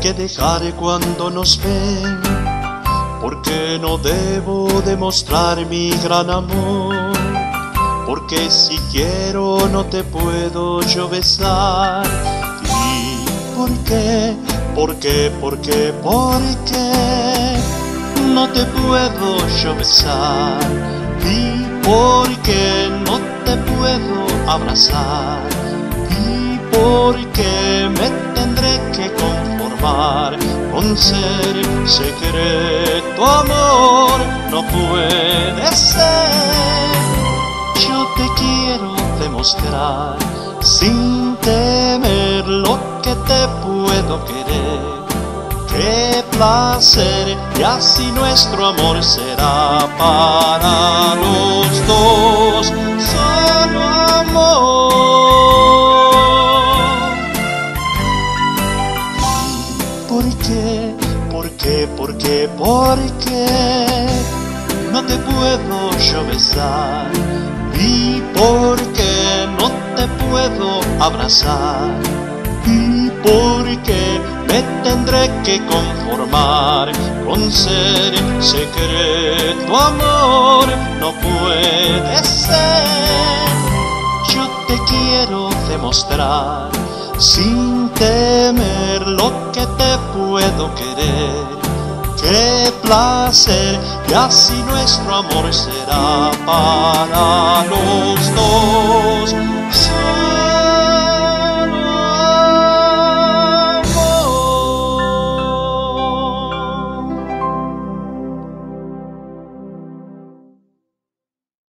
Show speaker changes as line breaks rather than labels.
que dejar cuando nos ven? Porque no debo demostrar mi gran amor, porque si quiero no te puedo yo besar. ¿Y por qué? ¿Por qué? ¿Por qué? ¿Por qué no te puedo yo besar? ¿Y por qué no te puedo abrazar? ¿Y por qué me tendré que conformar con ser secreto amor? No puede ser. Yo te quiero demostrar sin temer lo que te puedo querer. Qué placer, y así nuestro amor será para los dos, solo amor. ¿Por qué? ¿Por qué? ¿Por qué? ¿Por qué no te puedo yo besar? ¿Y por qué no te puedo abrazar? ¿Y por qué me tendré que conformar con ser secreto amor? No puede ser. Yo te quiero demostrar sin temer lo que te puedo querer. Qué placer, y así nuestro amor será para los dos.